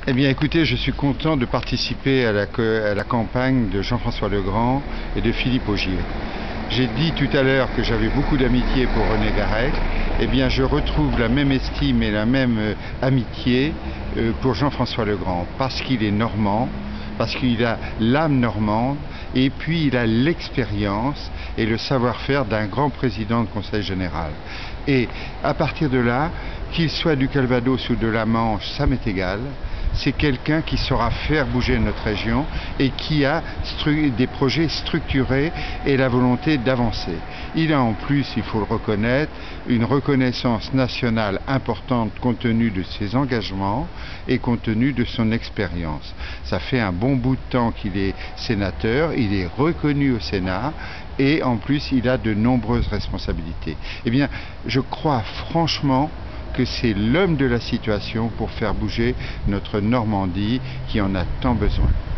Eh bien écoutez, je suis content de participer à la campagne de Jean-François Legrand et de Philippe Ogier. J'ai dit tout à l'heure que j'avais beaucoup d'amitié pour René Garrec. Eh bien je retrouve la même estime et la même amitié pour Jean-François Legrand, parce qu'il est normand, parce qu'il a l'âme normande, et puis il a l'expérience et le savoir-faire d'un grand président de Conseil général. Et à partir de là, qu'il soit du Calvados ou de la Manche, ça m'est égal. C'est quelqu'un qui saura faire bouger notre région et qui a des projets structurés et la volonté d'avancer. Il a en plus, il faut le reconnaître, une reconnaissance nationale importante compte tenu de ses engagements et compte tenu de son expérience. Ça fait un bon bout de temps qu'il est sénateur, il est reconnu au Sénat et en plus il a de nombreuses responsabilités. Eh bien, je crois franchement que c'est l'homme de la situation pour faire bouger notre Normandie qui en a tant besoin.